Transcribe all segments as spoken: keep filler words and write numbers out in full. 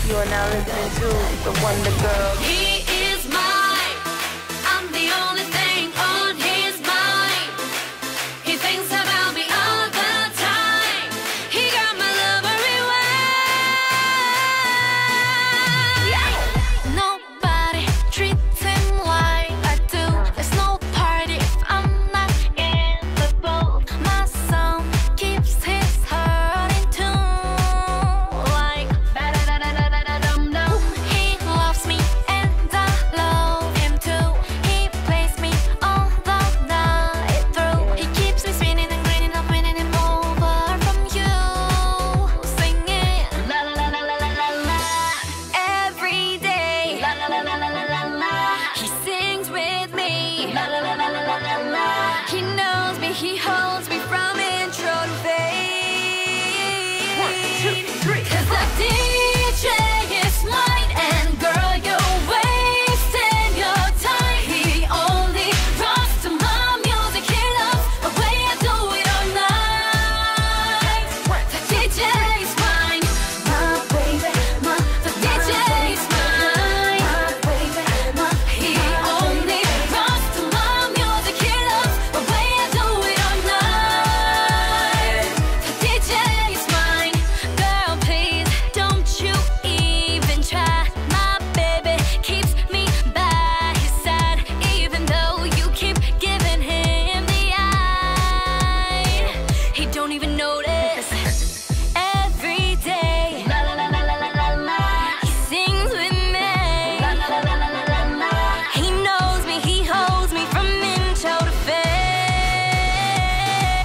You are now listening to the Wonder Girl. He is mine. I'm the only thing on his mind. He thinks about me all the time. He got my love everywhere. Yeah. Nobody treats him like I do. There's no party if I'm not in the boat. My song keeps his heart in tune. Like ba-da-da-da-da-da-dum-dum. He loves me and I love him too. He plays me all the night through. He keeps me spinning and grinning, I'm winning him over from you. Singing la la la la la la la la every day. La la la la la la la la. He sings with me. La la la la la la la la. He knows me, he holds me from intro to fade. One, two, three. 'Cause the D J is mine, and girl, you're wasting your time. He only rocks to my music. He loves the way I do it all night. The D J is mine, my baby, my. The D J is mine, my baby, my. He only rocks to my music. He loves the way I do it all night. The D J is mine, girl, please don't you even try. My baby keeps me by his side, even though you keep giving him the eye. He don't even notice. Every day, la la la la la la la la. He sings with me. La la la la la la la la. He knows me, he holds me from intro to fade.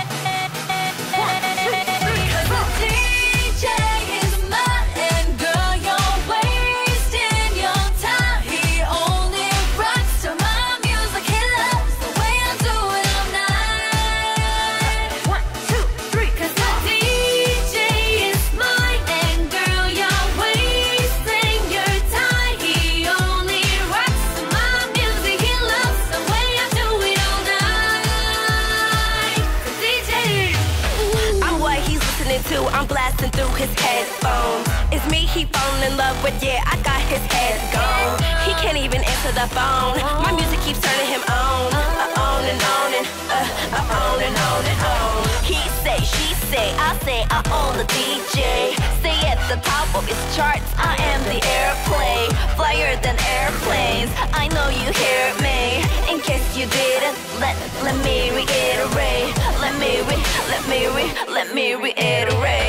'Cause the D J is mine, and girl, you're wasting your time. He only rocks to my music. He loves the way I do it all night. One, two, three. 'Cause the D J is mine, and girl, you're wasting your time. He only rocks to my music. He loves the way I do it all night. The D J. I'm what he's listening to, I'm blasting through his headphones. It's me he falling in love with, yeah, I got his head gone. He can't even answer the phone. My music keeps turning him on, uh, on and on and uh, uh, on and on and on. He say, she say, I say, I own the D J. Stay at the top of his charts, I am the airplane, flyer than airplanes. I know you hear me. In case you didn't, let let me reiterate. Let me re, let me re, let me reiterate.